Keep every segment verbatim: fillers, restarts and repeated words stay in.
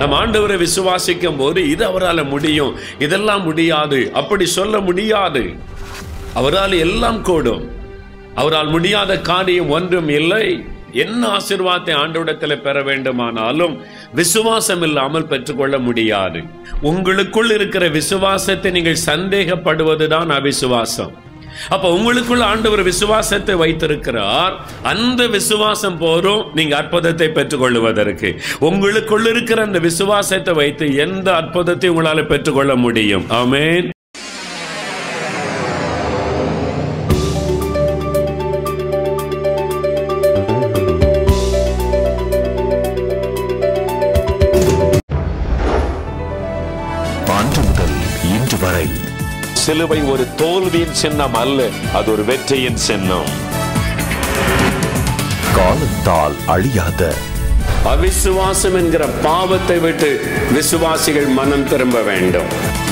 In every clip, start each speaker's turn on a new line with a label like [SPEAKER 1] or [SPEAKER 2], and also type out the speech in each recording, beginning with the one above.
[SPEAKER 1] நம் ஆண்டவரை விசுவாசிக்கும் போது இது அவரால் முடியும், இதெல்லாம் முடியாது அப்படி சொல்ல முடியாது. அவரால் எல்லாம் கூடும். அவரால் முடியாத காரியம் ஒன்றும் இல்லை. என்ன ஆசீர்வாதத்தை ஆண்டவரிடத்தில் பெற வேண்டுமானாலும் விசுவாசம் இல்லாமல் பெற்றுக்கொள்ள முடியாது. உங்களுக்குள் இருக்கிற விசுவாசத்தை நீங்கள் சந்தேகப்படுவதுதான் அவிசுவாசம். அப்ப உங்களுக்குள்ள ஆண்டவர் விசுவாசத்தை வைத்திருக்கிறார். அந்த விசுவாசம் போதும் நீங்க அற்புதத்தை பெற்றுக் கொள்வதற்கு. உங்களுக்குள்ள இருக்கிற அந்த விசுவாசத்தை வைத்து எந்த அற்புதத்தை உங்களால பெற்றுக்கொள்ள முடியும். ஆமென்.
[SPEAKER 2] அன்று முதல் இன்று வரை
[SPEAKER 1] சிலுவை ஒரு தோல்வியின் சின்னம் அல்ல, அது ஒரு வெற்றியின் சின்னம்.
[SPEAKER 2] காலத்தால் அழியாத
[SPEAKER 1] அவிசுவாசம் என்கிற பாவத்தை விட்டு விசுவாசிகள் மனம் திரும்ப வேண்டும்.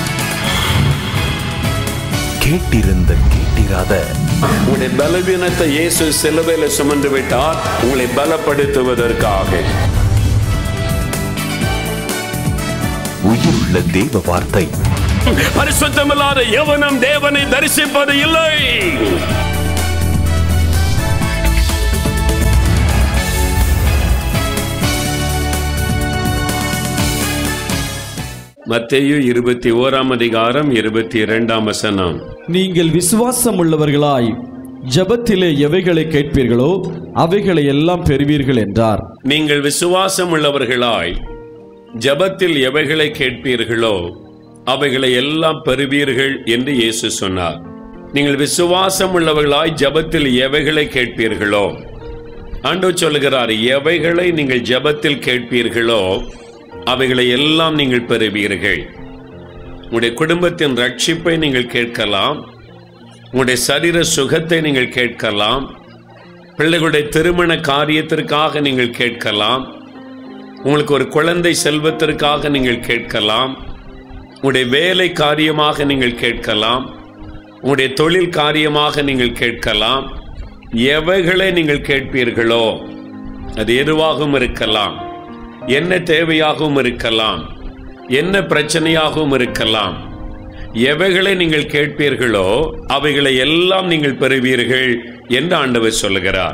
[SPEAKER 2] கேட்டிருந்த கேட்டிராத
[SPEAKER 1] உங்களுடைய பலவீனத்தை இயேசு சிலுவையில் சுமந்து விட்டார், உங்களை பலப்படுத்துவதற்காக.
[SPEAKER 2] உயிருள்ள தேவ வார்த்தை.
[SPEAKER 1] பரிசுத்தமில்லாத எவனும் தேவனை தரிசிப்பது இல்லை. மத்தேயு இருபத்தி ஓராம் அதிகாரம் இருபத்தி இரண்டாம் வசனம்.
[SPEAKER 3] நீங்கள் விசுவாசம் உள்ளவர்களாய் ஜெபத்திலே எவைகளை கேட்பீர்களோ அவைகளை எல்லாம் பெறுவீர்கள் என்றார்.
[SPEAKER 1] நீங்கள் விசுவாசம் உள்ளவர்களாய் ஜெபத்தில் எவைகளை கேட்பீர்களோ அவைகளை எல்லாம் பெறுவீர்கள் என்று இயேசு சொன்னார். நீங்கள் விசுவாசம் உள்ளவர்களாய் ஜெபத்தில் எவைகளை கேட்பீர்களோ, ஆண்டவர் சொல்லுகிறார், எவைகளை நீங்கள் ஜெபத்தில் கேட்பீர்களோ அவைகளை எல்லாம் நீங்கள் பெறுவீர்கள். உங்களுடைய குடும்பத்தின் ரட்சிப்பை நீங்கள் கேட்கலாம், உங்களுடைய சரீர சுகத்தை நீங்கள் கேட்கலாம், பிள்ளைகளுடைய திருமண காரியத்திற்காக நீங்கள் கேட்கலாம், உங்களுக்கு ஒரு குழந்தை செல்வத்திற்காக நீங்கள் கேட்கலாம், உங்களுடைய வேலை காரியமாக நீங்கள் கேட்கலாம், உங்களுடைய தொழில் காரியமாக நீங்கள் கேட்கலாம். எவைகளை நீங்கள் கேட்பீர்களோ அது எதுவாகவும் இருக்கலாம், என்ன தேவையாகவும் இருக்கலாம், என்ன பிரச்சனையாகவும் இருக்கலாம். எவைகளை நீங்கள் கேட்பீர்களோ அவைகளை எல்லாம் நீங்கள் பெறுவீர்கள் என்று ஆண்டவர் சொல்லுகிறார்.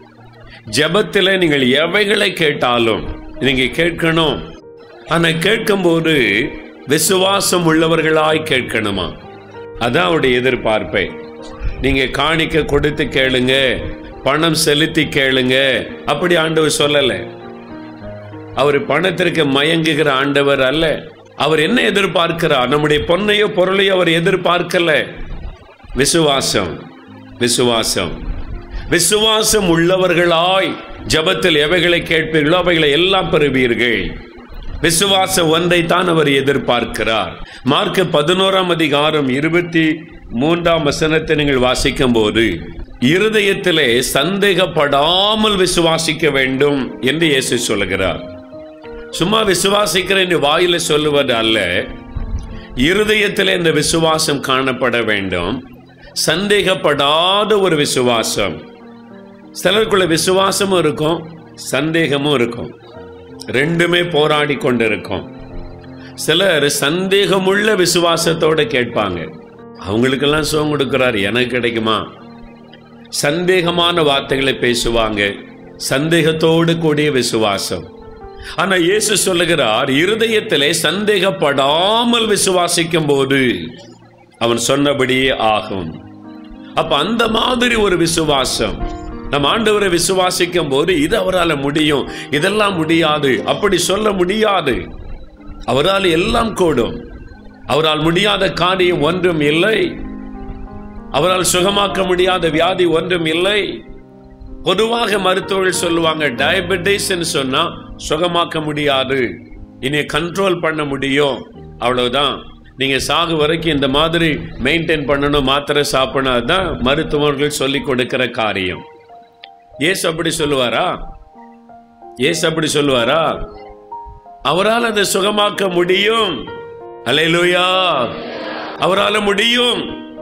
[SPEAKER 1] ஜெபத்தில் நீங்கள் எவைகளை கேட்டாலும் நீங்க கேட்கணும். ஆனா கேட்கும்போது விசுவாசம் உள்ளவர்களாய் கேட்கணுமா? அதான் அவருடைய எதிர்பார்ப்பை. நீங்க காணிக்க கொடுத்து கேளுங்க, பணம் செலுத்தி கேளுங்க, அப்படி ஆண்டவர் சொல்லல. அவர் பணத்திற்கு மயங்குகிற ஆண்டவர் அல்ல. அவர் என்ன எதிர்பார்க்கிறார்? நம்முடைய பொன்னையோ பொருளையோ அவர் எதிர்பார்க்கல. விசுவாசம், விசுவாசம், விசுவாசம் உள்ளவர்களாய் ஜெபத்தில் எவைகளை கேட்பீர்களோ அவைகளை எல்லாம் பெறுவீர்கள். விசுவாசம் ஒன்றை தான் அவர் எதிர்பார்க்கிறார். மார்க் பதினோராம் அதிகாரம் இருபத்தி மூன்றாம் வசனத்தை நீங்கள் வாசிக்கும் போது, இருதயத்திலே சந்தேகப்படாமல் விசுவாசிக்க வேண்டும் என்று இயேசு சொல்லுகிறார். சும்மா விசுவாசிக்கிறேன் வாயில சொல்லுவது அல்ல, இருதயத்திலே இந்த விசுவாசம் காணப்பட வேண்டும். சந்தேகப்படாத ஒரு விசுவாசம். சிலருக்குள்ள விசுவாசமும் இருக்கும், சந்தேகமும் இருக்கும், ரெண்டுமே போராடி கொண்டிருக்கும். சிலர் சந்தேகமுள்ள விசுவாசத்தோட கேட்பாங்க, அவங்களுக்கெல்லாம் சுகம் கொடுக்கிறார், எனக்கு கிடைக்குமா? சந்தேகமான வார்த்தைகளை பேசுவாங்க, சந்தேகத்தோடு கூடிய விசுவாசம். ஆனா இயேசு சொல்லுகிறார், இருதயத்திலே சந்தேகப்படாமல் விசுவாசிக்கும் போது அவன் சொன்னபடியே ஆகும். அப்ப அந்த மாதிரி ஒரு விசுவாசம். நம் ஆண்டவரை விசுவாசிக்கும் போது இது அவரால் முடியும், இதெல்லாம் முடியாது அப்படி சொல்ல முடியாது. அவரால் எல்லாம் கூடும். அவரால் முடியாத காரியம் ஒன்றும் இல்லை. அவரால் சுகமாக்க முடியாத வியாதி ஒன்றும் இல்லை. பொதுவாக மருத்துவர்கள் சொல்லுவாங்க, டயபெட்டிஸ் சொன்னா சுகமாக்க முடியாது, இனி கண்ட்ரோல் பண்ண முடியும், அவ்வளவுதான். நீங்க சாகு வரைக்கும் இந்த மாதிரி மெயின்டைன் பண்ணணும், மாத்திரை சாப்பிடணும், அதுதான் மருத்துவர்கள் சொல்லி கொடுக்கிற காரியம். ஏசு அப்படி சொல்லுவாரா? ஏசு அப்படி சொல்லுவாரா? அவரால் அதை சுகமாக்க முடியும். அல்லேலூயா, அவரால் முடியும்.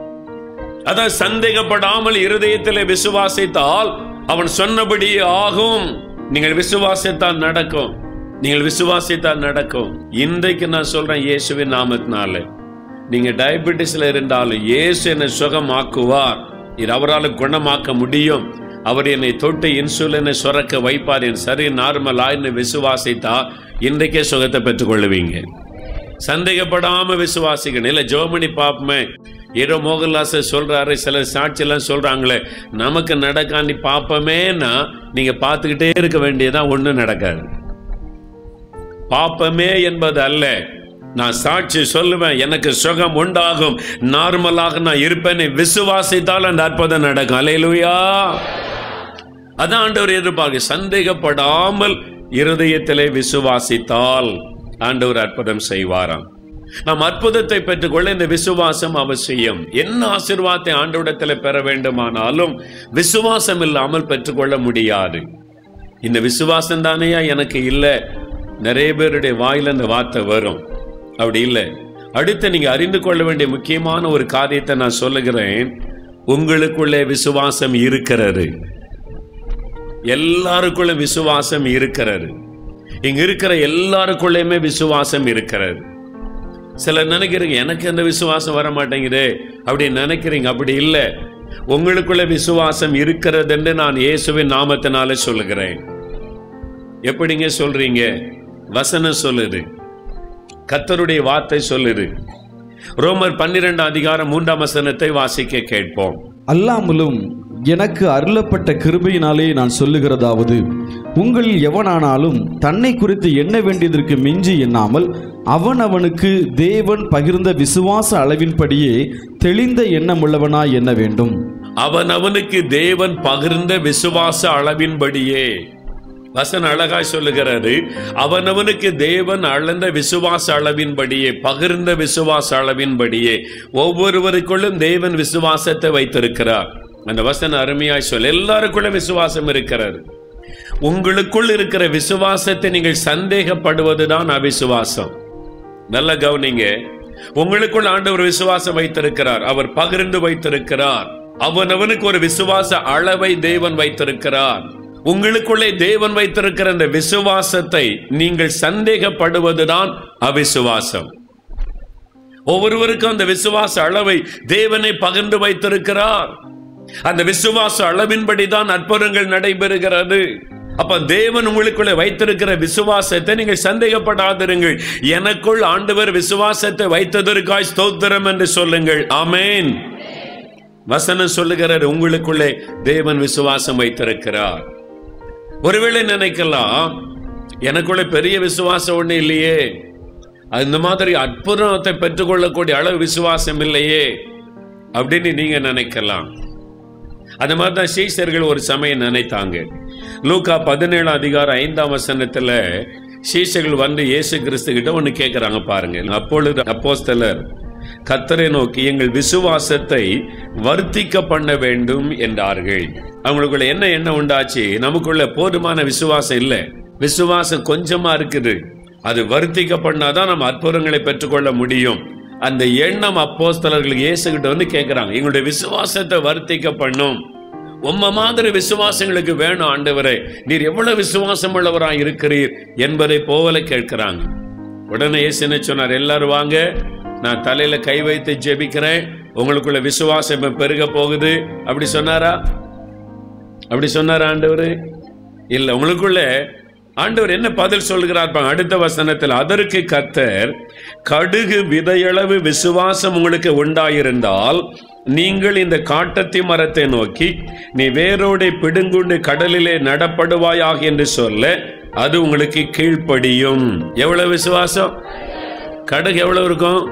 [SPEAKER 1] அதான் சந்தேகப்படாமல் இருதயத்தில் விசுவாசித்தால் அவன் சொன்னபடியே ஆகும். நீங்கள் விசுவாசித்தால் நடக்கும். நீங்கள் விசுவாசித்தால் நடக்கும். இன்றைக்கு நான் சொல்றேன், இயேசுவின் நாமத்தினால நீங்க டயபெட்டிஸ்ல இருந்தாலும் இயேசு என்னை சுகமாக்குவார். இது அவரால் குணமாக்க முடியும். அவர் என்னை தொட்டு இன்சுலினை சுரக்க வைப்பார். என் சரி நார்மல் ஆயின்னு விசுவாசித்தா இன்றைக்கே சுகத்தை பெற்றுக் கொள்ளுவீங்க. சந்தேகப்படாம விசுவாசிக்கணும். இல்ல ஜோமணி பாப்பமே, ஏதோ மோகன்லாஸ் சொல்றாரு, சில சாட்சி எல்லாம் சொல்றாங்களே, நமக்கு நடக்காண்டி பாப்பமேன்னா நீங்க பார்த்துக்கிட்டே இருக்க வேண்டியதான், ஒண்ணும் நடக்காது. பாப்பமே என்பது அல்ல, நான் சாட்சி சொல்லுவேன், எனக்கு சுகம் உண்டாகும், நார்மலாக நான் இருப்பேன், விசுவாசித்தால் அந்த அற்புதம் நடக்கும். அல்லேலூயா. அதான் ஆண்டவர் எதிர்பார்க்க. சந்தேகப்படாமல் இருதயத்திலே விசுவாசித்தால் ஆண்டவர் அற்புதம் செய்வாராம். நாம் அற்புதத்தை பெற்றுக்கொள்ள இந்த விசுவாசம் அவசியம். என்ன ஆசீர்வாதத்தை ஆண்டவரிடத்தில் பெற வேண்டுமானாலும் விசுவாசம் இல்லாமல் பெற்றுக்கொள்ள முடியாது. இந்த விசுவாசம் தானேயா எனக்கு இல்லை, நிறைய பேருடைய வாயில அந்த வார்த்தை வரும். அப்படி இல்லை. அடுத்து நீங்க அறிந்து கொள்ள வேண்டிய முக்கியமான ஒரு காரியத்தை நான் சொல்லுகிறேன். உங்களுக்குள்ளே விசுவாசம் இருக்கிறது. எல்லாருக்குள்ள விசுவாசம் இருக்கிறது. இங்க இருக்கிற எல்லாருக்குள்ளேயுமே விசுவாசம் இருக்கிறது. சிலர் நினைக்கிறீங்க எனக்கு அந்த விசுவாசம் வர மாட்டேங்குது அப்படின்னு நினைக்கிறீங்க. அப்படி இல்லை. உங்களுக்குள்ள விசுவாசம் இருக்கிறது என்று நான் இயேசுவின் நாமத்தினால சொல்லுகிறேன். எப்படிங்க சொல்றீங்க? வசனம் சொல்லுது, கர்த்தருடைய வார்த்தை சொல்லுது. ரோமர் பன்னிரண்டாம் அதிகாரம் மூன்றாம் வசனத்தை வாசிக்க கேட்போம்.
[SPEAKER 3] அல்லாமலும் எனக்கு அருளப்பட்ட கிருபையினாலே நான் சொல்லுகிறதாவது, உங்களில் எவனானாலும் தன்னை குறித்து எண்ண வேண்டியதற்கு மிஞ்சி எண்ணாமல் அவன் அவனுக்கு தேவன் பகிர்ந்த விசுவாச அளவின்படியே தெளிந்த எண்ணமுள்ளவனாய் எண்ண வேண்டும்.
[SPEAKER 1] அவன் அவனுக்கு தேவன் பகிர்ந்த விசுவாச அளவின்படியே. வசனம் அழகாய் சொல்லுகிறது, அவனவனுக்கு தேவன் அளந்த விசுவாச அளவின்படியே, பகிர்ந்த விசுவாச அளவின்படியே. ஒவ்வொருவருக்குள்ளும் தேவன் விசுவாசத்தை வைத்திருக்கிறார். அந்த வசனம் அருமையாய் சொல்ல, எல்லாருக்குள்ள விசுவாசம் இருக்கிறது. உங்களுக்குள் இருக்கிற விசுவாசத்தை நீங்கள் சந்தேகப்படுவதுதான் அவிசுவாசம். நல்ல கவனிங்க. உங்களுக்குள் ஆண்டவர் விசுவாசம் வைத்திருக்கிறார், அவர் பகிர்ந்து வைத்திருக்கிறார். அவனவனுக்கு ஒரு விசுவாச அளவை தேவன் வைத்திருக்கிறார். உங்களுக்குள்ளே தேவன் வைத்திருக்கிற அந்த விசுவாசத்தை நீங்கள் சந்தேகப்படுவதுதான் அவிசுவாசம். ஒவ்வொருவருக்கும் அந்த விசுவாச அளவை தேவனை பகிர்ந்து வைத்திருக்கிறார். அந்த விசுவாச அளவின்படிதான் அற்புதங்கள் நடைபெறுகிறது. அப்ப தேவன் உங்களுக்குள்ளே வைத்திருக்கிற விசுவாசத்தை நீங்கள் சந்தேகப்படாதிருங்கள். எனக்குள் ஆண்டவர் விசுவாசத்தை வைத்ததற்காய் ஸ்தோத்திரம் என்று சொல்லுங்கள். ஆமென். வசனம் சொல்லுகிறார், உங்களுக்குள்ளே தேவன் விசுவாசம் வைத்திருக்கிறார். ஒருவேளை நினைக்கலாம், எனக்குள்ள பெரிய விசுவாசம் ஒண்ணு இல்லையே, அந்த மாதிரி அற்புதத்தை பெற்றுக்கொள்ளக்கூடிய அளவு விசுவாசம் இல்லையே அப்படின்னு நீங்க நினைக்கலாம். அந்த மாதிரிதான் சீஷர்கள் ஒரு சமயம் நினைத்தாங்க. லூக்கா பதினேழாம் அதிகாரம் ஐந்தாம் வசனத்துல சீஷர்கள் வந்து இயேசு கிறிஸ்து கிட்ட ஒண்ணு கேட்கிறாங்க பாருங்க. அப்பொழுது அப்போஸ்தலர் கர்த்தரை நோக்கி எங்கள் விசுவாசத்தை வர்த்திக்க பண்ண வேண்டும் என்றார்கள். அவங்களுக்குள்ள என்ன எண்ணம் உண்டாச்சு? நமக்குள்ள போதுமான விசுவாசம் இல்லை, விசுவாசம் கொஞ்சமா இருக்குது, அது வர்த்திக்க பண்ணாதான் நம்ம அற்புதங்களை பெற்றுக்கொள்ள முடியும். அந்த எண்ணம் அப்போஸ்தலர்களுக்கு இயேசு கிட்ட வந்து கேட்கிறாங்க, எங்களுடைய விசுவாசத்தை வர்த்திக்க பண்ணும், உம்ம மாதிரி விசுவாசங்களுக்கு வேணும் ஆண்டவரே, நீர் எவ்வளவு விசுவாசம் உள்ளவராய் இருக்கிறீர் என்பதை போல கேட்கிறாங்க. உடனே இயேசு என்ன சொன்னார்? எல்லாரும் வாங்க, நான் தலையில கை வைத்து ஜெபிக்கிறேன், உங்களுக்குள்ள விசுவாசம் பெருக போகுது. அப்படி சொன்னாரா? அப்படி சொன்னாரா ஆண்டவர்? இல்ல. உங்களுக்குள்ள ஆண்டவர் என்ன பதில் சொல்கிறார்? அடுத்த வசனத்தில், அதற்கு கர்த்தர், கடுகு விதையளவு விசுவாசம் உங்களுக்கு உண்டாயிருந்தால் நீங்கள் இந்த காட்டத்தி மரத்தை நோக்கி நீ வேரோடை பிடுங்குண்டு கடலிலே நடப்படுவாயாக என்று சொல்ல அது உங்களுக்கு கீழ்ப்படியும். எவ்வளவு விசுவாசம்? கடுகு எவ்வளவு இருக்கும்?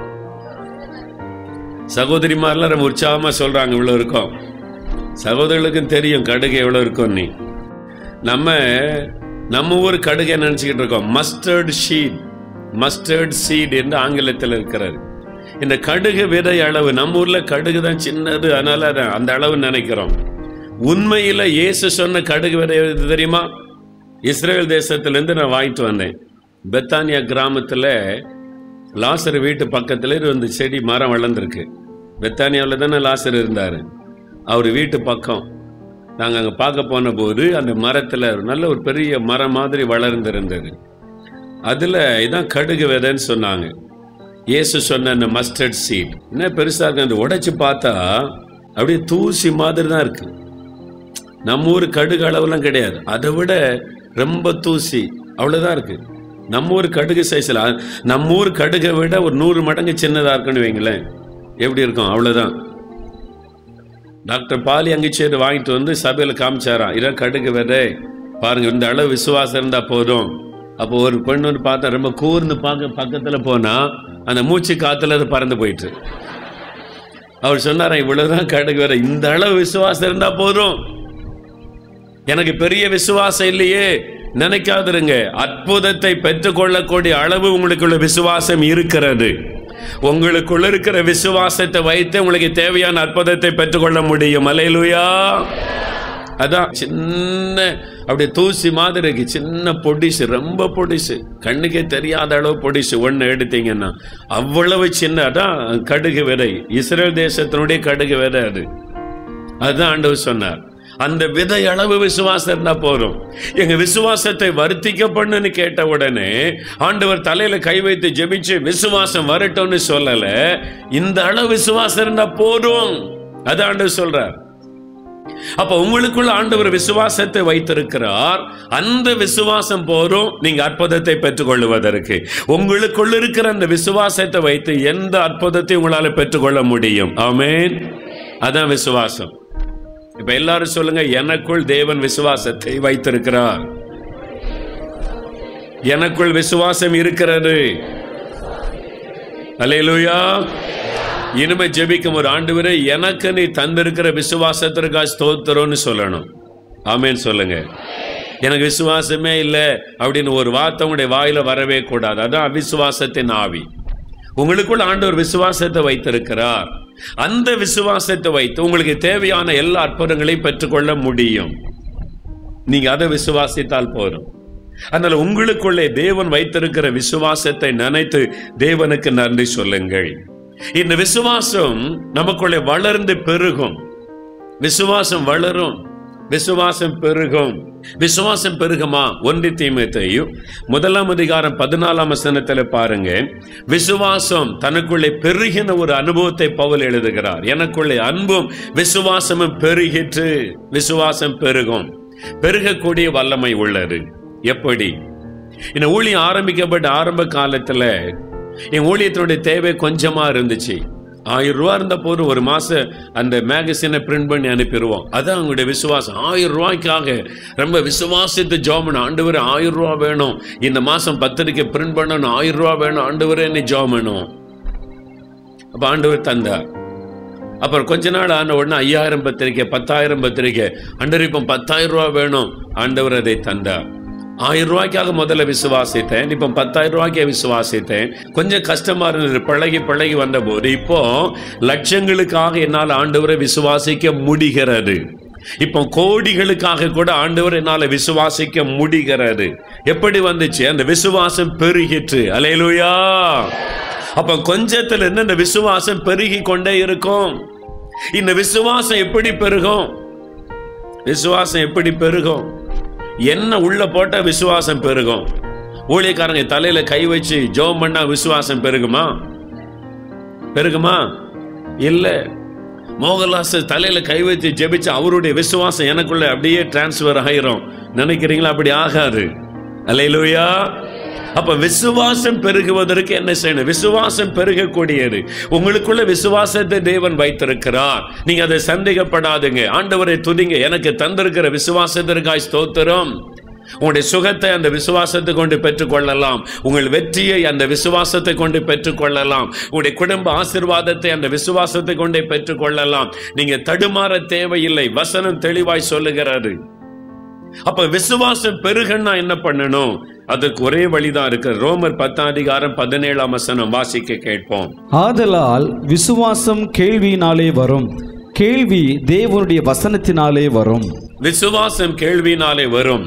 [SPEAKER 1] சகோதரிமாரெல்லாம் ரொம்ப உற்சாகமா சொல்றாங்க இவ்வளவு இருக்கும். சகோதரர்களுக்கும் தெரியும் கடுகு எவ்வளவு இருக்கும். நீ நம்ம நம்ம ஊர் கடுகை நினைச்சுக்கிட்டு இருக்கோம். மஸ்டர்ட் சீட், மஸ்டர்ட் சீட் என்று ஆங்கிலத்தில் இருக்கிறது. இந்த கடுகு விதை அளவு, நம்ம ஊர்ல கடுகு தான் சின்னது, அதனால அந்த அளவு நினைக்கிறோம். உண்மையில இயேசு சொன்ன கடுகு விதை தெரியுமா? இஸ்ரேல் தேசத்திலிருந்து நான் வாங்கிட்டு வந்தேன். பெத்தானியா கிராமத்துல லாசர் வீட்டு பக்கத்துல இந்த செடி மரம் வளர்ந்துருக்கு. பெத்தானியாவில் தானே லாசர் இருந்தாரு. அவர் வீட்டு பக்கம் நாங்கள் அங்கே பார்க்க போன போது அந்த மரத்தில் நல்ல ஒரு பெரிய மரம் மாதிரி வளர்ந்திருந்தது. அதுல இதான் கடுகு விதைன்னு சொன்னாங்க. இயேசு சொன்ன அந்த மஸ்டர்ட் சீட் என்ன பெருசா இருக்கு, அந்த உடைச்சு பார்த்தா அப்படியே தூசி மாதிரி தான் இருக்கு. நம்ம ஊர் கடுகு அளவுலாம் கிடையாது, அதை விட ரொம்ப தூசி அவ்வளவுதான் இருக்கு. நம்ம ஊர் கடுகு சைஸ்ல நம்ம ஊர் கடுகை விட ஒரு நூறு மடங்கு சின்னதா இருக்குன்னு வைங்களேன், எப்படி இருக்கும் அவ்வளவுதான். டாக்டர் பாலி அங்கிச்சேரி வாங்கிட்டு வந்து சபையில காமிச்சாராம், இதான் கடுகு விதை பாருங்க, இந்த அளவு விசுவாசம் இருந்தா போதும். அப்போ ஒரு பெண் வந்து பார்த்தா ரொம்ப கூர்ந்து பார்க்க பக்கத்துல போனா அந்த மூச்சு காத்துல அது பறந்து போயிட்டு. அவர் சொன்னாரா, இவ்வளவுதான் கடுகு விதை, இந்த அளவு விசுவாசம் இருந்தா போதும், எனக்கு பெரிய விசுவாசம் இல்லையே நினைக்காதிருங்க. அற்புதத்தை பெற்றுக்கொள்ளக்கூடிய அளவு உங்களுக்குள்ள விசுவாசம் இருக்கிறது. உங்களுக்குள்ள இருக்கிற விசுவாசத்தை வைத்து உங்களுக்கு தேவையான அற்புதத்தை பெற்றுக்கொள்ள முடியும். அல்லேலூயா. அதான் சின்ன அப்படி தூசி மாதிரி இருக்கு, சின்ன பொடிசு, ரொம்ப பொடிசு, கண்ணுக்கே தெரியாத அளவு பொடிசு. ஒன்று எடுத்தீங்கன்னா அவ்வளவு சின்ன, அதான் கடுகு விதை, இஸ்ரேல் தேசத்தினுடைய கடுகு விதை அது. அதுதான் ஆண்டவர் சொன்னார், அந்த விதை அளவு விசுவாசம் இருந்தா போதும். எங்க விசுவாசத்தை வர்த்திக்க பண்ணுன்னு கேட்ட உடனே ஆண்டவர் தலையில கை வைத்து ஜெபிச்சு விசுவாசம் வரட்டும்னு சொல்லல, இந்த அளவு விசுவாசம் இருந்தா போதும், அது ஆண்டவர் சொல்றார். அப்ப உங்களுக்குள்ள ஆண்டவர் விசுவாசத்தை வைத்திருக்கிறார், அந்த விசுவாசம் போதும் நீங்க அற்புதத்தை பெற்றுக் கொள்வதற்கு. உங்களுக்குள்ள இருக்கிற அந்த விசுவாசத்தை வைத்து எந்த அற்புதத்தை உங்களால பெற்றுக்கொள்ள முடியும். ஆமென். அதான் விசுவாசம். இப்ப எல்லாரும் சொல்லுங்க, எனக்குள் தேவன் விசுவாசத்தை வைத்திருக்கிறார். எனக்குள் விசுவாசம் இருக்கிறது. அல்லேலூயா. இனிமே ஜெபிக்கும் ஒரு ஆண்டவரே, எனக்கு நீ தந்திருக்கிற விசுவாசத்திற்காக ஸ்தோத்திரம்னு சொல்லணும். ஆமென் சொல்லுங்க. எனக்கு விசுவாசமே இல்லை அப்படின்னு ஒரு வார்த்தை உங்களுடைய வாயில வரவே கூடாது. அதான் அவிசுவாசத்தின் ஆவி. உங்களுக்குள்ள ஆண்டவர் விசுவாசத்தை வைத்திருக்கிறார். அந்த விசுவாசத்தை வைத்து உங்களுக்கு தேவையான எல்லா அற்புதங்களையும் பெற்றுக்கொள்ள முடியும். நீங்க அதை விசுவாசித்தால் போதும். அதனால உங்களுக்குள்ளே தேவன் வைத்திருக்கிற விசுவாசத்தை நினைத்து தேவனுக்கு நன்றி சொல்லுங்கள். இந்த விசுவாசம் நமக்குள்ளே வளர்ந்து பெருகும். விசுவாசம் வளரும், விசுவாசம் பெருகும். விசுவாசம் பெருகுமா? ஒன்று தீமோத்தேயு முதலாம் அதிகாரம் பதினாலாம் வசனத்துல பாருங்க, விசுவாசம் தனக்குள்ளே பெருகின ஒரு அனுபவத்தை பவுல் எழுதுகிறார். எனக்குள்ளே அன்பும் விசுவாசமும் பெருகிற்று. விசுவாசம் பெருகும், பெருகக்கூடிய வல்லமை உள்ளது. எப்படி? இந்த ஊழியம் ஆரம்பிக்கப்பட்ட ஆரம்ப காலத்துல என் ஊழியத்தினுடைய தேவை கொஞ்சமா இருந்துச்சு. ஆயிரம் ரூபா இருந்த போது ஒரு மாசம் அந்த மேகசினை பிரிண்ட் பண்ணி அனுப்பிடுவோம். அதான் அவங்களுடைய விசுவாசம். ஆயிரம் ரூபாய்க்காக ரொம்ப விசுவாசித்து ஜெபம், ஆண்டவரே ஆயிரம் ரூபா வேணும், இந்த மாசம் பத்திரிக்கை பிரிண்ட் பண்ணணும், ஆயிரம் ரூபா வேணும், ஆண்டவரே நீ ஜெபம் வேணும். அப்ப ஆண்டவர் தந்தார். அப்புறம் கொஞ்ச நாள் ஆன உடனே ஐயாயிரம் பத்திரிக்கை, பத்தாயிரம் பத்திரிக்கை, ஆண்டவர் இப்போ பத்தாயிரம் ரூபா வேணும், ஆண்டவர் அதை தந்தார். ஆயிரம் ரூபாய்க்காக முதல்ல விசுவாசித்தேன், இப்போ பத்தாயிரம் ரூபாய்க்கு விசுவாசித்தேன். கொஞ்சம் கஷ்டமா இருந்தது, பழகி பழகி வந்த போது இப்போ லட்சங்களுக்காக என்னால் ஆண்டவரை விசுவாசிக்க முடிகிறது. இப்போ கோடிகளுக்காக கூட ஆண்டவர் என்னால விசுவாசிக்க முடிகிறது. எப்படி வந்துச்சு? அந்த விசுவாசம் பெருகிற்று. அல்லேலூயா. அப்ப கொஞ்சத்துல இருந்து இந்த விசுவாசம் பெருகி கொண்டே இருக்கும். இந்த விசுவாசம் எப்படி பெருகும்? விசுவாசம் எப்படி பெருகும்? என்ன உள்ள போட்ட விசுவாசம் பெருகும். ஊழியக்காரங்க தலையில கை வச்சு ஜெபம் பண்ணா விசுவாசம் பெருகுமா? பெருகுமா? இல்ல. மோகன்லாஸ் தலையில கை வச்சு ஜெபிச்சு அவருடைய விசுவாசம் எனக்குள்ள அப்படியே டிரான்ஸ்பர் ஆயிரும் நினைக்கிறீங்களா? அப்படி ஆகாது. அல்லேலூயா. அப்ப விசுவாசம் பெருகுவதற்கு என்ன செய்யணும்? விசுவாசம் பெருகக்கூடியது. உங்களுக்குள்ள விசுவாசத்தை தேவன் வைத்திருக்கிறார். நீங்க அதை சந்தேகப்படாதுங்க. ஆண்டவரை துதிங்க, எனக்கு தந்திருக்கிற விசுவாசத்திற்காய் ஸ்தோத்திரம். உங்களுடைய சுகத்தை அந்த விசுவாசத்தை கொண்டு பெற்றுக் கொள்ளலாம். உங்கள் வெற்றியை அந்த விசுவாசத்தை கொண்டு பெற்றுக் கொள்ளலாம். உங்களுடைய குடும்ப ஆசீர்வாதத்தை அந்த விசுவாசத்தை கொண்டே பெற்றுக் கொள்ளலாம். நீங்க தடுமாற தேவையில்லை. வசனம் தெளிவாய் சொல்லுகிறது. அப்ப விசுவாசம் பெருகன்னா என்ன பண்ணணும்? அதுக்கு ஒரே வழிதான் இருக்கு. ரோமர் பத்தாம் அதிகாரம் பதினேழாம் வசனம் வாசிக்க கேட்போம்.
[SPEAKER 3] ஆதலால் விசுவாசம் கேள்வியினாலே வரும், கேள்வி தேவனுடைய வசனத்தினாலே வரும்.
[SPEAKER 1] விசுவாசம் கேள்வியினாலே வரும்,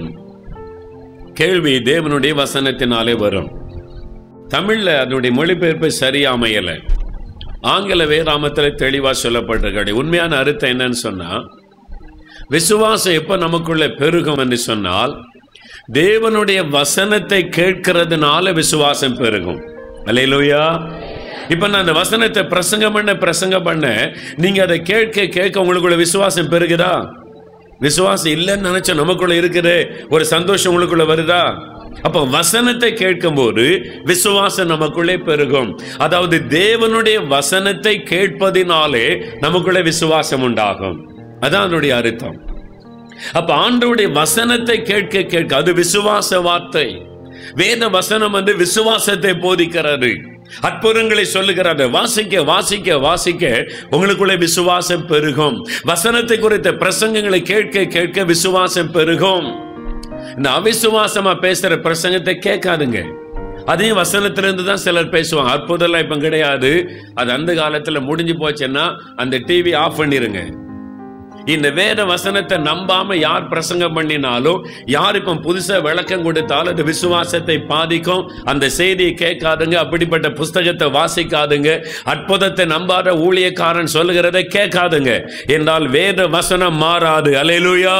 [SPEAKER 1] கேள்வி தேவனுடைய வசனத்தினாலே வரும். தமிழ்ல அதனுடைய மொழிபெயர்ப்பு சரியா அமையல. ஆங்கில வேதாமத்தில் தெளிவா சொல்லப்பட்டிருக்க உண்மையான அர்த்தம் என்னன்னு சொன்னா, விசுவாசம் எப்ப நமக்குள்ள பெருகும் என்று சொன்னால், தேவனுடைய வசனத்தை கேட்கிறதுனால விசுவாசம் பெருகும். அல்லேலூயா. இப்ப நான் அந்த வசனத்தை பிரசங்கம் பண்ண பிரசங்கம் பண்ண நீங்க அதை கேட்க கேட்க உங்களுக்குள்ள விசுவாசம் பெருகுதா? விசுவாசம் இல்லைன்னு நினைச்ச நமக்குள்ள இருக்குது ஒரு சந்தோஷம் உங்களுக்குள்ள வருதா? அப்ப வசனத்தை கேட்கும் போது விசுவாசம் நமக்குள்ளே பெருகும். அதாவது தேவனுடைய வசனத்தை கேட்பதினாலே நமக்குள்ளே விசுவாசம் உண்டாகும். அதான் அதனுடைய அர்த்தம். அப்ப ஆண்டவருடைய வசனத்தை கேட்க கேட்க அது விசுவாச வார்த்தை. வேத வசனம் வந்து விசுவாசத்தை போதிக்கிறது, அற்புதங்களை சொல்லுகிறது. வாசிக்க வாசிக்க வாசிக்க உங்களுக்குள்ளே விசுவாசம் பெருகும். வசனத்தை குறித்த பிரசங்கங்களை கேட்க கேட்க விசுவாசம் பெருகும். இந்த அவிசுவாசமா பேசுற பிரசங்கத்தை கேட்காதுங்க. அதையும் வசனத்திலிருந்து தான் சிலர் பேசுவாங்க. அற்புதம் இப்ப கிடையாது, அது அந்த காலத்துல முடிஞ்சு போச்சுன்னா அந்த டிவி ஆஃப் பண்ணிருங்க. இந்த வேத வசனத்தை நம்பாம யார் பிரசங்கம் பண்ணினாலும், யார் இப்ப புதுசா விளக்கம் கொடுத்தாலும் அது விசுவாசத்தை பாதிக்கும். அந்த செய்தியை கேட்காதுங்க, அப்படிப்பட்ட புஸ்தகத்தை வாசிக்காதுங்க, அற்புதத்தை நம்பாத ஊழியக்காரன் சொல்லுகிறதை கேட்காதுங்க. என்றால் வேத வசனம் மாறாது. அல்லேலூயா.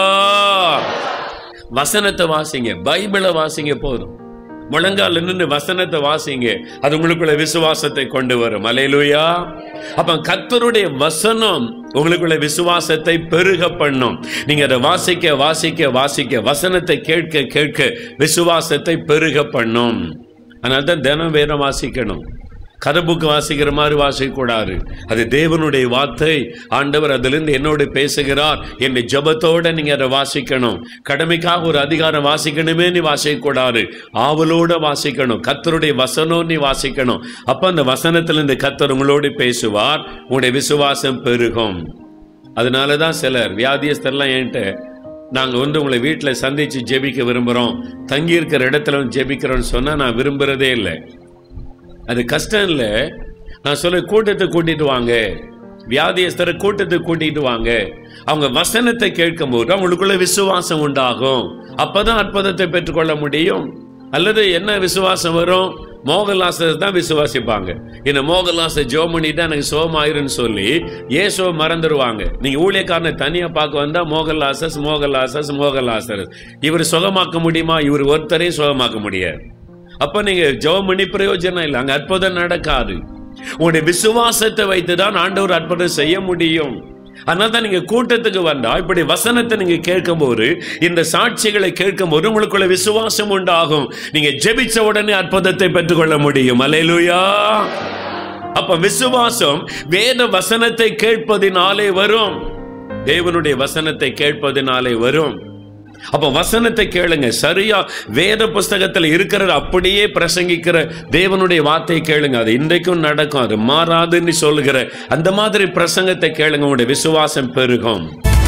[SPEAKER 1] வசனத்தை வாசிங்க, பைபிளை வாசிங்க போதும். முழங்கால நின்று வசனத்தை வாசிங்க, அது உங்களுக்குள்ள விசுவாசத்தை கொண்டு வரும். அல்லேலூயா. அப்ப கர்த்தருடைய வசனம் உங்களுக்குள்ள விசுவாசத்தை பெருக பண்ணும். நீங்க அதை வாசிக்க வாசிக்க வாசிக்க வசனத்தை கேட்க கேட்க விசுவாசத்தை பெருக பண்ணும். அதனால தான் தினம் வேதம் வாசிக்கணும். கதை புக்கு வாசிக்கிற மாதிரி வாசிக்க கூடாது. அது தேவனுடைய வார்த்தை. ஆண்டவர் அதிலிருந்து என்னோடு பேசுகிறார் என்ற ஜபத்தோட நீங்க அதை வாசிக்கணும். கடமைக்காக ஒரு அதிகாரம் வாசிக்கணுமே நீ வாசிக்க கூடாது, ஆவலோட வாசிக்கணும். கர்த்தருடைய வசனம் நீ வாசிக்கணும். அப்ப அந்த வசனத்திலிருந்து கர்த்தர் உங்களோடு பேசுவார், உங்களுடைய விசுவாசம் பெருகும். அதனாலதான் சிலர் வியாதியஸ்தர்லாம் என்கிட்ட, நாங்க வந்து உங்களை வீட்டுல சந்திச்சு ஜெபிக்க விரும்புறோம், தங்கி இருக்கிற இடத்துல வந்து ஜெபிக்கிறோம்னு சொன்னா நான் விரும்புறதே இல்லை. அது கஷ்டம் இல்லை. நான் சொல்ல கூட்டத்தை கூட்டிட்டு வாங்க, வியாதியஸ்தரை கூட்டத்தை கூட்டிட்டு வாங்க. அவங்க வசனத்தை கேட்கும் போது அவங்களுக்குள்ள விசுவாசம் உண்டாகும். அப்பதான் அற்புதத்தை பெற்றுக்கொள்ள முடியும். அல்லது என்ன விசுவாசம் வரும்? மோகன்லாசர் தான் விசுவாசிப்பாங்க. இந்த மோகன்லாச ஜோமணி தான் எனக்கு சோமாயிருன்னு சொல்லி இயேசுவை மறந்துடுவாங்க. நீங்க ஊழியக்காரனை தனியா பார்க்க வந்தா மோகன்லாசஸ் மோகன்லாசஸ் மோகன்லாசர். இவர் சுகமாக்க முடியுமா? இவர் ஒருத்தரையும் சுகமாக்க முடியாது. அப்ப நீங்க ஜெபம் பண்ணி பிரயோஜனம் இல்லை, அங்க அற்புதம் நடக்காது. உங்களுடைய விசுவாசத்தை வைத்துதான் ஆண்டவர் அற்புதம் செய்ய முடியும். அதனால தான் நீங்க கூட்டத்துக்கு வந்தா இப்படி வசனத்தை நீங்க கேட்கும் போது, இந்த சாட்சிகளை கேட்கும் போது உங்களுக்குள்ள விசுவாசம் உண்டாகும். நீங்க ஜெபிச்ச உடனே அற்புதத்தை பெற்றுக்கொள்ள முடியும். அல்லேலூயா. அப்ப விசுவாசம் வேத வசனத்தை கேட்பதினாலே வரும். தேவனுடைய வசனத்தை கேட்பதினாலே வரும். அப்ப வசனத்தை கேளுங்க. சரியா வேத புஸ்தகத்தில் இருக்கிறது அப்படியே பிரசங்கிக்கிற தேவனுடைய வார்த்தை கேளுங்க. அது இன்றைக்கும் நடக்கும், அது மாறாதுன்னு சொல்லுகிற அந்த மாதிரி பிரசங்கத்தை கேளுங்க. உங்களுடைய விசுவாசம் பெருகும்.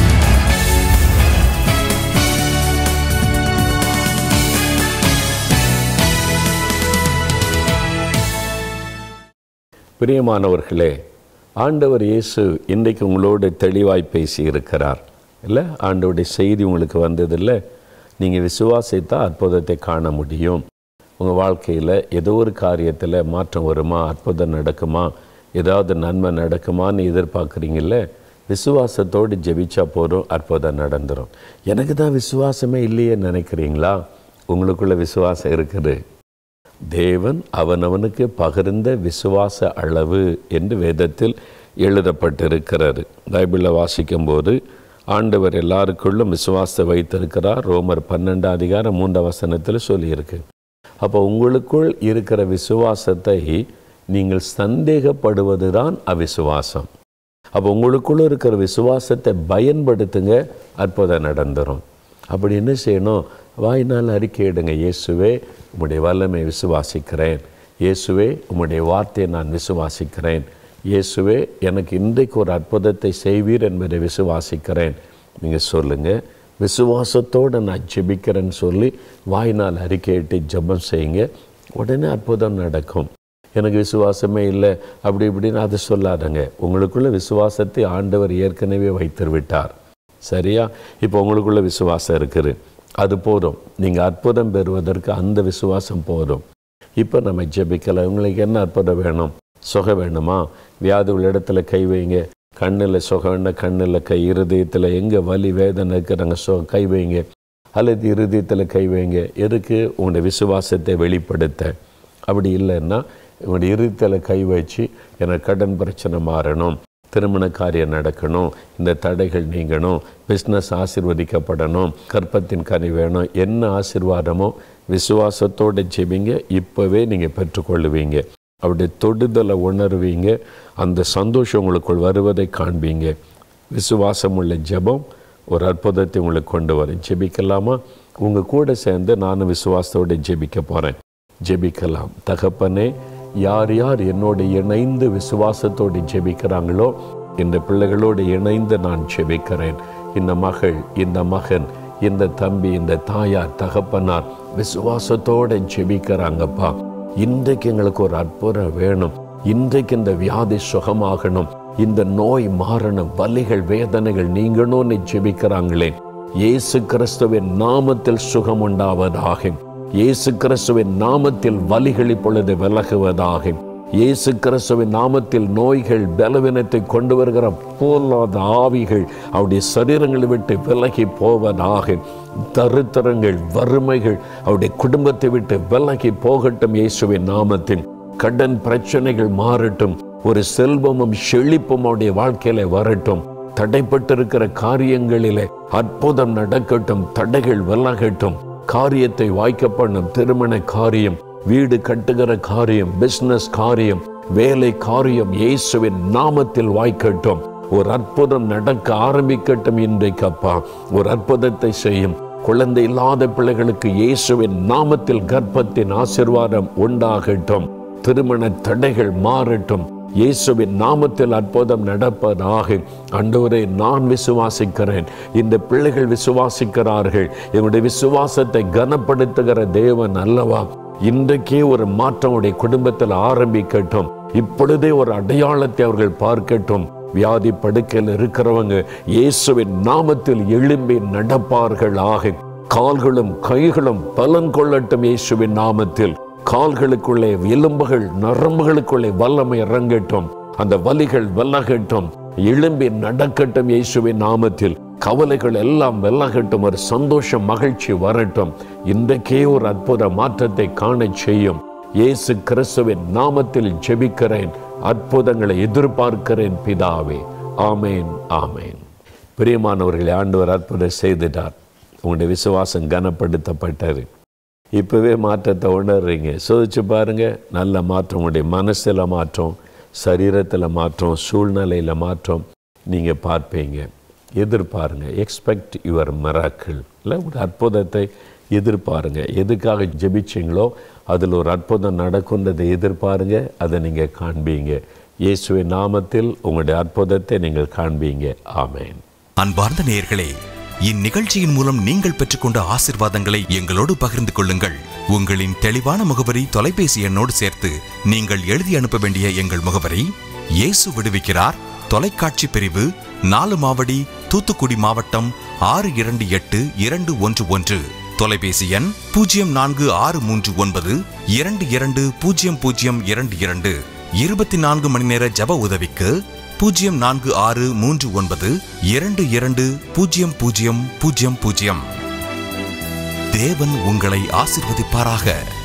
[SPEAKER 4] பிரியமானவர்களே, ஆண்டவர் இயேசு இன்றைக்கு உங்களோடு தெளிவாய் பேசி இருக்கிறார் இல்லை? ஆண்டவருடைய செய்தி உங்களுக்கு வந்ததில்லை. நீங்கள் விசுவாசித்தா அற்புதத்தை காண முடியும். உங்கள் வாழ்க்கையில் ஏதோ ஒரு காரியத்தில் மாற்றம் வருமா, அற்புதம் நடக்குமா, ஏதாவது நன்மை நடக்குமான்னு எதிர்பார்க்குறீங்கள, விசுவாசத்தோடு ஜெபிச்சா போதும், அற்புதம் நடந்துடும். எனக்கு தான் விசுவாசமே இல்லையே நினைக்கிறீங்களா? உங்களுக்குள்ள விசுவாசம் இருக்குது. தேவன் அவனவனுக்கு பகிர்ந்த விசுவாச அளவு என்று வேதத்தில் எழுதப்பட்டிருக்கிறது. பைபிளில் வாசிக்கும்போது ஆண்டவர் எல்லாருக்குள்ளும் விசுவாசத்தை வைத்திருக்கிறார். ரோமர் பன்னெண்டாம் அதிகாரம் மூன்றாம் வசனத்தில் சொல்லியிருக்கு. அப்போ உங்களுக்குள் இருக்கிற விசுவாசத்தை நீங்கள் சந்தேகப்படுவது தான் அவிசுவாசம். அப்போ உங்களுக்குள்ள இருக்கிற விசுவாசத்தை பயன்படுத்துங்க, அற்புதம் நடந்துடும். அப்படி என்ன செய்யணும்? வாய்நாள் அறிக்கையிடுங்க. இயேசுவே உம்முடைய வல்லமை விசுவாசிக்கிறேன், இயேசுவே உம்முடைய வார்த்தையை நான் விசுவாசிக்கிறேன், இயேசுவே எனக்கு இன்றைக்கு ஒரு அற்புதத்தை செய்வீர் என்பதை விசுவாசிக்கிறேன். நீங்கள் சொல்லுங்கள், விசுவாசத்தோடு நான் ஜெபிக்கிறேன்னு சொல்லி வாய்நாள் அறிக்கையிட்டு ஜெபம் செய்யுங்க. உடனே அற்புதம் நடக்கும். எனக்கு விசுவாசமே இல்லை அப்படி இப்படின்னு அதை சொல்லாதங்க. உங்களுக்குள்ள விசுவாசத்தை ஆண்டவர் ஏற்கனவே வைத்து விட்டார். சரியா? இப்போ உங்களுக்குள்ள விசுவாசம் இருக்குது, அது போதும். நீங்கள் அற்புதம் பெறுவதற்கு அந்த விசுவாசம் போதும். இப்போ நம்ம ஜெபிக்கலாம். உங்களுக்கு என்ன அற்புதம் வேணும்? சுகம் வேணுமா? வியாதி உள்ள இடத்துல கை வைங்க. கண்ணில் சுகம் வேணும், கண்ணில் கை. இருதயத்தில் எங்கே வலி வேதனை இருக்கிறாங்க, சு கை வைங்க. அல்லது இருதயத்தில் கை வைங்க. எதுக்கு? உங்களுடைய விசுவாசத்தை வெளிப்படுத்த. அப்படி இல்லைன்னா உங்களுடைய இருதயத்தில் கை வச்சு எனக்கு கடன் பிரச்சனை மாறணும், திருமண காரியம் நடக்கணும், இந்த தடைகள் நீங்கணும், பிஸ்னஸ் ஆசீர்வதிக்கப்படணும், கற்பத்தின் கனி வேணும், என்ன ஆசீர்வாதமோ விசுவாசத்தோடு ஜெபிங்க. இப்போவே நீங்கள் பெற்றுக்கொள்ளுவீங்க. அப்படி தொடுதலை உணர்வீங்க. அந்த சந்தோஷம் உங்களுக்குள் வருவதை காண்பீங்க. விசுவாசம் உள்ள ஜெபம் ஒரு அற்புதத்தை உங்களுக்கு கொண்டு வரும். ஜெபிக்கலாமா? உங்கள் கூட சேர்ந்து நானும் விசுவாசத்தோடு ஜெபிக்க போகிறேன். ஜெபிக்கலாம். தகப்பனே, யார் யார் என்னோடு இணைந்து விசுவாசத்தோடு ஜெபிக்கிறாங்களோ இந்த பிள்ளைகளோடு இணைந்து நான் ஜெபிக்கிறேன். இந்த மகள், இந்த மகன், இந்த தம்பி, இந்த தாயார், தகப்பனார் விசுவாசத்தோடு ஜெபிக்கிறாங்கப்பா. இன்றைக்கு எங்களுக்கு ஒரு அற்புதம் வேணும், இன்றைக்கு இந்த வியாதி சுகமாகணும், இந்த நோய் மாறணும், வலிகள் வேதனைகள் நீங்கணும்னு ஜெபிக்கிறாங்களே, இயேசு கிறிஸ்துவின் நாமத்தில் சுகம் உண்டாவதாக. இயேசு கிறிஸ்துவின் நாமத்தில் வலிகள் இப்பொழுது விலகுவதாக. இயேசு கிறிஸ்துவின் நாமத்தில் நோய்கள் பலவீனத்தை கொண்டு வருகிற போலாத ஆவிகள் அவருடைய சரீரங்களை விட்டு விலகி போவதாக. தரித்திரங்கள், வறுமைகள் அவருடைய குடும்பத்தை விட்டு விலகி போகட்டும். இயேசுவின் நாமத்தில் கடன் பிரச்சனைகள் மாறட்டும். ஒரு செல்வமும் செழிப்பும் அவருடைய வாழ்க்கையில வரட்டும். தடைப்பட்டிருக்கிற காரியங்களிலே அற்புதம் நடக்கட்டும். தடைகள் விலகட்டும். காரியத்தை வாய்க்க பண்ணும். திருமண காரியம், வீடு கட்டுகிற காரியம், பிசினஸ் காரியம், வேலை காரியம் இயேசுவின் நாமத்தில் வாய்க்கட்டும். ஒரு அற்புதம் நடக்க ஆரம்பிக்கட்டும். இன்றைக்கு அப்பா ஒரு அற்புதத்தை செய்யும். குழந்தை இல்லாத பிள்ளைகளுக்கு இயேசுவின் நாமத்தில் கர்ப்பத்தின் ஆசீர்வாதம் உண்டாகட்டும். திருமண தடைகள் மாறட்டும். இயேசுவின் நாமத்தில் அற்புதம் நடப்பதாக. ஆண்டவரே, நான் விசுவாசிக்கிறேன், இந்த பிள்ளைகள் விசுவாசிக்கிறார்கள். என்னுடைய விசுவாசத்தை கனப்படுத்துகிற தேவன் அல்லவா. இன்றைக்கே ஒரு மாற்றம் உடைய குடும்பத்தில் ஆரம்பிக்கட்டும். இப்பொழுதே ஒரு அடையாளத்தை அவர்கள் பார்க்கட்டும். வியாதி படுக்கையில் இருக்கிறவங்க இயேசுவின் நாமத்தில் எழும்பி நடப்பார்கள் ஆக. கால்களும் கைகளும் பலன் கொள்ளட்டும். இயேசுவின் நாமத்தில் கால்களுக்குள்ளே, எலும்புகள், நரம்புகளுக்குள்ளே வல்லமை இறங்கட்டும். அந்த வலிகள் விலகட்டும். எழும்பி நடக்கட்டும். இயேசுவின் நாமத்தில் கவலைகள் எல்லாம் விலகட்டும். ஒரு சந்தோஷம், மகிழ்ச்சி வரட்டும். இன்றைக்கே ஒரு அற்புத மாற்றத்தை காண செய்யும். இயேசு கிறிஸ்துவின் நாமத்தில் ஜெபிக்கிறேன். அற்புதங்களை எதிர்பார்க்கிறேன் பிதாவே. ஆமேன், ஆமேன். பிரியமானவர்களை, ஆண்டவர் அற்புதம் செய்துட்டார். உங்களுடைய விசுவாசம் கனப்படுத்தப்பட்டது. இப்போவே மாற்றத்தை உணர்றீங்க. சோதிச்சு பாருங்கள். நல்ல மாற்றம். உங்களுடைய மனசில் மாற்றம், சரீரத்தில் மாற்றம், சூழ்நிலையில் மாற்றம் நீங்கள் பார்ப்பீங்க. எதிர்பாருங்க. Expect your miracle. இல்லை, ஒரு அற்புதத்தை எதிர்பாருங்க. எதுக்காக ஜெபிச்சிங்களோ அதில் ஒரு அற்புதம் நடக்குன்றதை எதிர்பாருங்க. அதை நீங்கள் காண்பீங்க. இயேசுவின் நாமத்தில் உங்களுடைய அற்புதத்தை நீங்கள் காண்பீங்க. ஆமேன்.
[SPEAKER 5] அன்பார்ந்த நேயர்களே, இந்நிகழ்ச்சியின் மூலம் நீங்கள் பெற்றுக்கொண்ட ஆசீர்வாதங்களை எங்களோடு பகிர்ந்து கொள்ளுங்கள். உங்களின் தெளிவான முகவரி தொலைபேசி எண்ணோடு சேர்த்து நீங்கள் எழுதி அனுப்ப வேண்டிய எங்கள் முகவரி: இயேசு விடுவிக்கிறார், தொலைக்காட்சி பிரிவு, நாலு மாவடி, தூத்துக்குடி மாவட்டம் ஆறு இரண்டு எட்டு இரண்டு ஒன்று ஒன்று. தொலைபேசி எண் பூஜ்ஜியம் நான்கு ஆறு மூன்று ஒன்பது இரண்டு இரண்டு பூஜ்ஜியம் பூஜ்ஜியம் இரண்டு இரண்டு. இருபத்தி நான்கு மணி நேர ஜப உதவிக்கு பூஜ்ஜியம் நான்கு ஆறு மூன்று ஒன்பது இரண்டு இரண்டு பூஜ்ஜியம் பூஜ்ஜியம் பூஜ்ஜியம் பூஜ்ஜியம். தேவன் உங்களை ஆசீர்வதிப்பாராக.